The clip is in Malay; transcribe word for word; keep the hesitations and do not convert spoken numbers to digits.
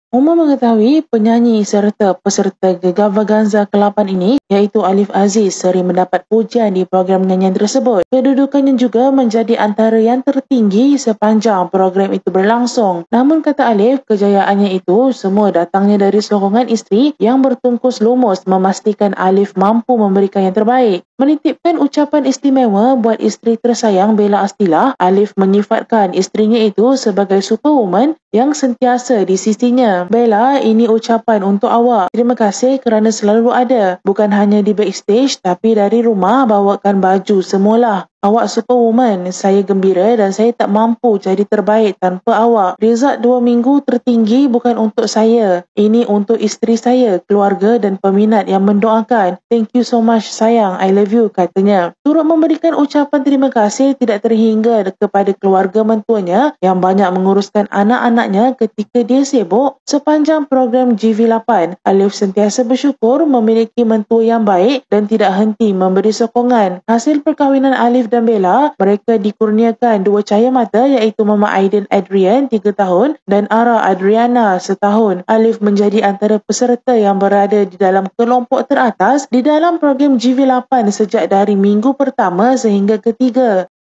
Umar mengetahui penyanyi serta peserta Gagavanganza ke lapan ini iaitu Alif Aziz sering mendapat pujian di program nyanyian tersebut. Kedudukannya juga menjadi antara yang tertinggi sepanjang program itu berlangsung. Namun kata Alif, kejayaannya itu semua datangnya dari sokongan isteri yang bertungkus lumus memastikan Alif mampu memberikan yang terbaik. Menitipkan ucapan istimewa buat isteri tersayang Bella Astila, Alif menyifatkan isterinya itu sebagai superwoman yang sentiasa di sisinya. Bella, ini ucapan untuk awak. Terima kasih kerana selalu ada. Bukan hanya di backstage tapi dari rumah bawakan baju semualah. Awak superwoman. Saya gembira dan saya tak mampu jadi terbaik tanpa awak. Result dua minggu tertinggi bukan untuk saya. Ini untuk isteri saya, keluarga dan peminat yang mendoakan. Thank you so much sayang. I love you, katanya. Turut memberikan ucapan terima kasih tidak terhingga kepada keluarga mentuanya yang banyak menguruskan anak-anaknya ketika dia sibuk sepanjang program G V lapan. Alif sentiasa bersyukur memiliki mentua yang baik dan tidak henti memberi sokongan. Hasil perkahwinan Alif dan Bella, mereka dikurniakan dua cahaya mata iaitu Mama Aiden Adrian tiga tahun dan Ara Adriana setahun. Alif menjadi antara peserta yang berada di dalam kelompok teratas di dalam program G V lapan sejak dari minggu pertama sehingga ketiga.